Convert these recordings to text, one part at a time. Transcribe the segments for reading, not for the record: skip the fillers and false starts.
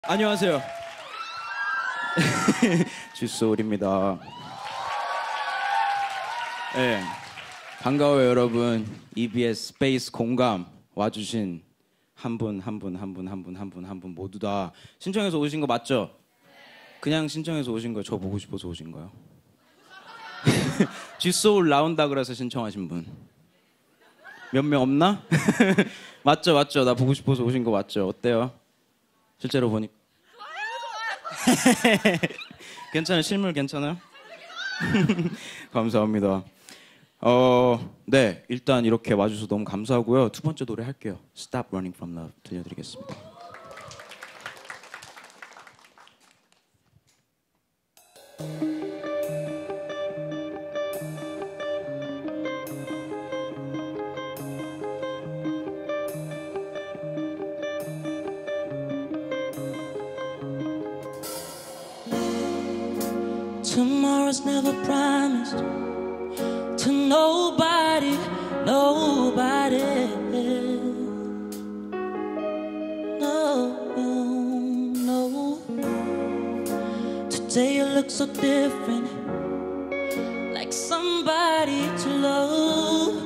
안녕하세요. 쥐소울입니다. 네, 반가워요 여러분. EBS 스페이스 공감 와주신 한 분 모두 다 신청해서 오신 거 맞죠? 그냥 신청해서 오신 거예요? 저 보고 싶어서 오신 거예요? 쥐소울 나온다 그래서 신청하신 분 몇 명 없나? 맞죠? 나 보고 싶어서 오신 거 맞죠? 어때요? 실제로 보니까 괜찮아요? 실물 괜찮아요? 감사합니다. 네, 일단 이렇게 와주셔서 너무 감사하고요. 두 번째 노래 할게요. Stop Running From Love 들려드리겠습니다. Tomorrow's never promised to nobody. No, no. Today you look so different, like somebody to love,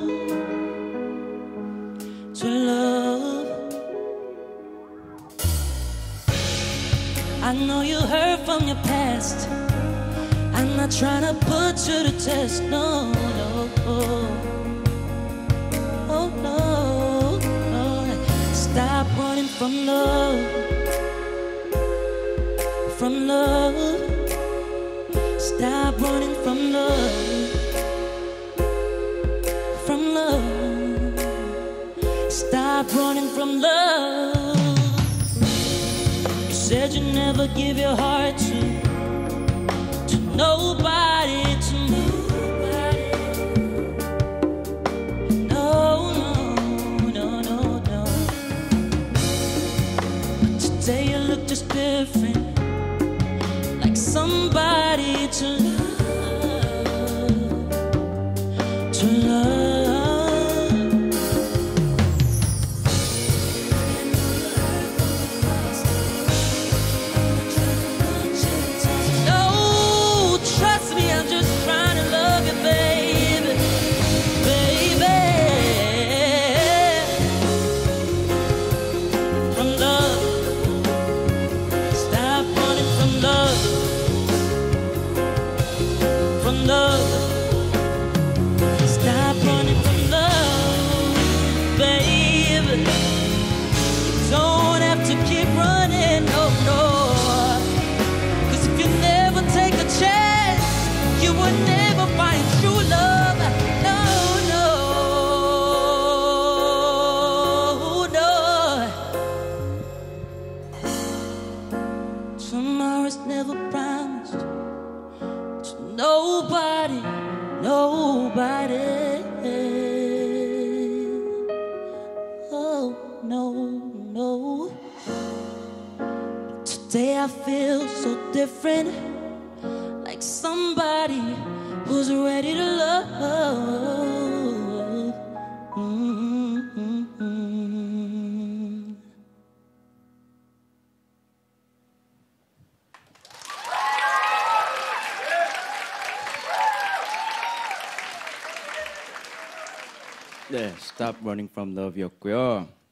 I know you heard from your past. I'm not trying to put you to test, no. Oh no. Stop running from love. Stop running from love. Stop running from love. You said you'd never give your heart to nobody, no. But today you look just different, like somebody to love. Stop running from love, baby. Don't have to keep running, no. 'Cause if you never take a chance, you will never find true love. No. Tomorrow's never promised to nobody. Oh no. Today I feel so different, like somebody who's ready to love. 네, Stop Running From Love였고요.